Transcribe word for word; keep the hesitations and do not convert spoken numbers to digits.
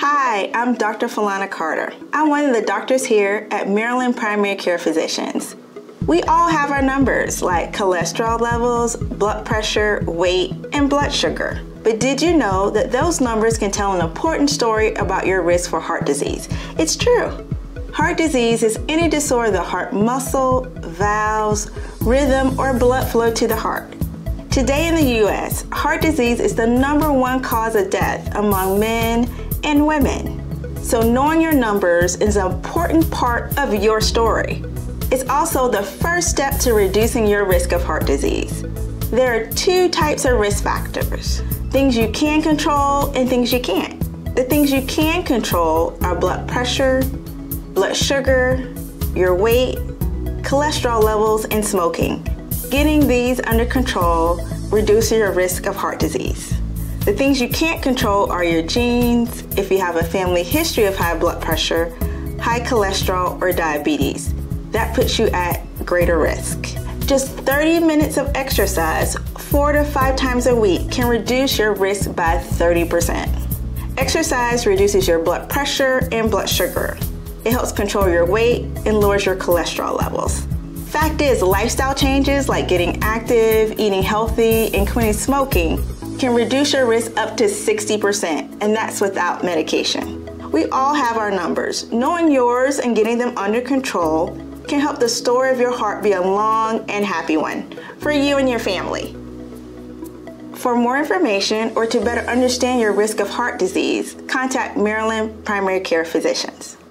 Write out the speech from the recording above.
Hi, I'm Doctor Falana Carter. I'm one of the doctors here at Maryland Primary Care Physicians. We all have our numbers like cholesterol levels, blood pressure, weight, and blood sugar. But did you know that those numbers can tell an important story about your risk for heart disease? It's true. Heart disease is any disorder of the heart muscle, valves, rhythm, or blood flow to the heart. Today in the U S, heart disease is the number one cause of death among men and women. So knowing your numbers is an important part of your story. It's also the first step to reducing your risk of heart disease. There are two types of risk factors, things you can control and things you can't. The things you can control are blood pressure, blood sugar, your weight, cholesterol levels, and smoking. Getting these under control reduces your risk of heart disease. The things you can't control are your genes, if you have a family history of high blood pressure, high cholesterol, or diabetes. That puts you at greater risk. Just thirty minutes of exercise, four to five times a week, can reduce your risk by thirty percent. Exercise reduces your blood pressure and blood sugar. It helps control your weight and lowers your cholesterol levels. Fact is, lifestyle changes like getting active, eating healthy, and quitting smoking can reduce your risk up to sixty percent, and that's without medication. We all have our numbers. Knowing yours and getting them under control can help the story of your heart be a long and happy one for you and your family. For more information or to better understand your risk of heart disease, contact Maryland Primary Care Physicians.